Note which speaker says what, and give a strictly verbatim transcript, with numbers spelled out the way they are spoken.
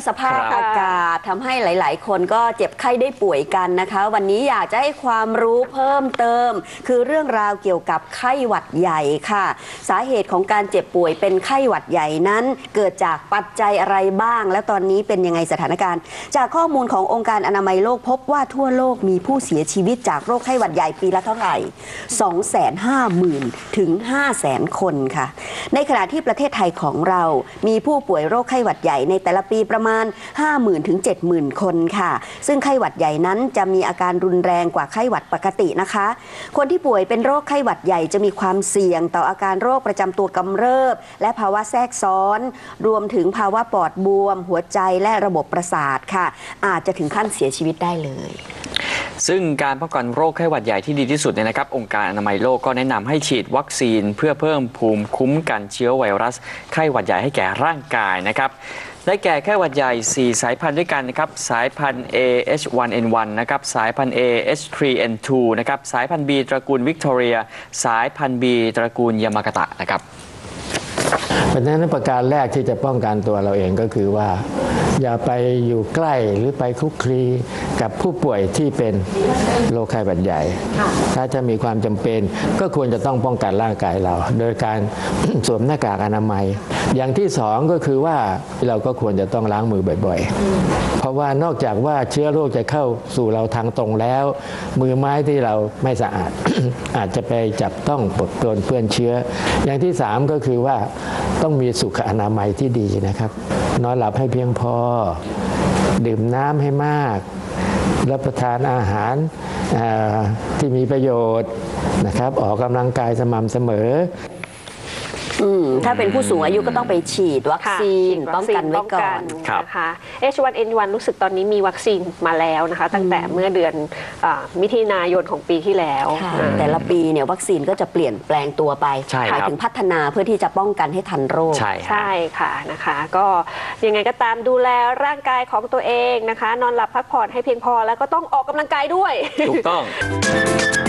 Speaker 1: สภาพอากาศทำให้หลายๆคนก็เจ็บไข้ได้ป่วยกันนะคะวันนี้อยากจะให้ความรู้เพิ่มเติมคือเรื่องราวเกี่ยวกับไข้หวัดใหญ่ค่ะสาเหตุของการเจ็บป่วยเป็นไข้หวัดใหญ่นั้นเกิดจากปัจจัยอะไรบ้างและตอนนี้เป็นยังไงสถานการณ์จากข้อมูลขององค์การอนามัยโลกพบว่าทั่วโลกมีผู้เสียชีวิตจากโรคไข้หวัดใหญ่ปีละเท่าไหร่ สองแสนห้าหมื่น ถึง ห้าแสน คนค่ะในขณะที่ประเทศไทยของเรามีผู้ป่วยโรคไข้หวัดใหญ่ในแต่ละปีประมาณ ห้าหมื่น ถึง เจ็ดหมื่น คนค่ะซึ่งไข้หวัดใหญ่นั้นจะมีอาการรุนแรงกว่าไข้หวัดปกตินะคะคนที่ป่วยเป็นโรคไข้หวัดใหญ่จะมีความเสี่ยงต่ออาการโรคประจำตัวกำเริบและภาวะแทรกซ้อนรวมถึงภาวะปอดบวมหัวใจและระบบประสาทค่ะอาจจะถึงขั้นเสียชีวิตได้เลย
Speaker 2: ซึ่งการป้องกันโรคไข้หวัดใหญ่ที่ดีที่สุดเนี่ยนะครับองค์การอนามัยโลกก็แนะนำให้ฉีดวัคซีนเพื่อเพิ่มภูมิคุ้มกันเชื้อไวรัสไข้หวัดใหญ่ให้แก่ร่างกายนะครับได้แก่ไข้หวัดใหญ่สี่สายพันธุ์ด้วยกันนะครับสายพันธุ์ เอ เอช วัน เอ็น วัน นะครับสายพันธุ์ เอ เอช ทรี เอ็น ทู นะครับสายพันธุ์ B ตระกูลวิกตอเรียสายพันธุ์ B ตระกูลยามากาตะนะครับ
Speaker 3: เพราะฉะนั้นประการแรกที่จะป้องกันตัวเราเองก็คือว่าอย่าไปอยู่ใกล้หรือไปคลุกคลีกับผู้ป่วยที่เป็นโรคไข้หวัดใหญ่ถ้าจะมีความจำเป็นก็ควรจะต้องป้องกันร่างกายเราโดยการ สวมหน้ากากอนามัยอย่างที่สองก็คือว่าเราก็ควรจะต้องล้างมือบ่อยๆเพราะว่านอกจากว่าเชื้อโรคจะเข้าสู่เราทางตรงแล้วมือไม้ที่เราไม่สะอาด อาจจะไปจับต้องปนเปื้อนเชื้ออย่างที่สามก็คือว่าต้องมีสุขอนามัยที่ดีนะครับนอนหลับให้เพียงพอดื่มน้ำให้มากรับประทานอาหารที่มีประโยชน์นะครับออกกำลังกายสม่ำเสมอ
Speaker 1: อืมถ้าเป็นผู้สูงอายุก็ต้องไปฉีดวัคซีนป้องกันไว้ก่อน
Speaker 4: นะคะ เอช วัน เอ็น วัน รู้สึกตอนนี้มีวัคซีนมาแล้วนะคะตั้งแต่เมื่อเดือนมิถุนายนของปีที่แล้ว
Speaker 1: แต่ละปีเนี่ยวัคซีนก็จะเปลี่ยนแปลงตัวไปหมายถึงพัฒนาเพื่อที่จะป้องกันให้ทันโรค
Speaker 4: ใช่ใช่ค่ะนะคะก็ยังไงก็ตามดูแลร่างกายของตัวเองนะคะนอนหลับพักผ่อนให้เพียงพอแล้วก็ต้องออกกำลังกายด้วย
Speaker 2: ถูกต้อง